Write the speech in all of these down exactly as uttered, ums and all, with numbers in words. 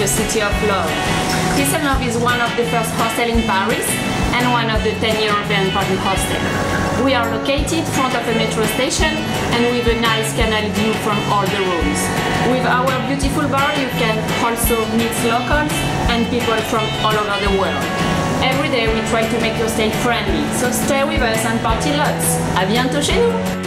city of love. Peace and Love is one of the first hostels in Paris and one of the ten European partner hostels. We are located front of a metro station and with a nice canal view from all the rooms. With our beautiful bar you can also meet locals and people from all over the world. Every day we try to make your stay friendly, so stay with us and party lots. À bientôt chez nous!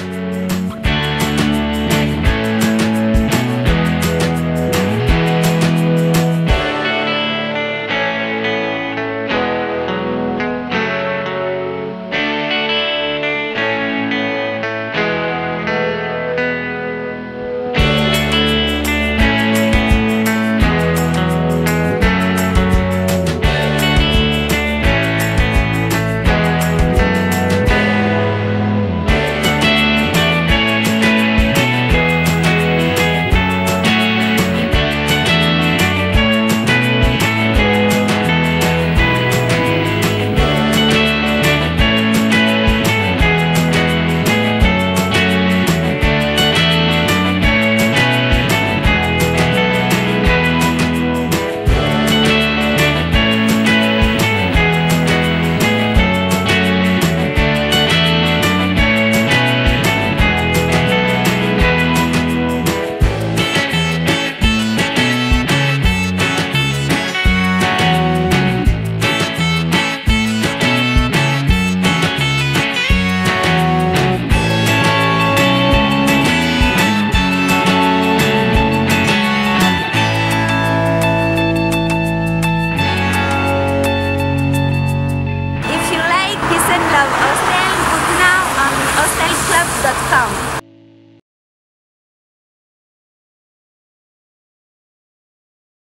Hostel, book now on hostel club dot com.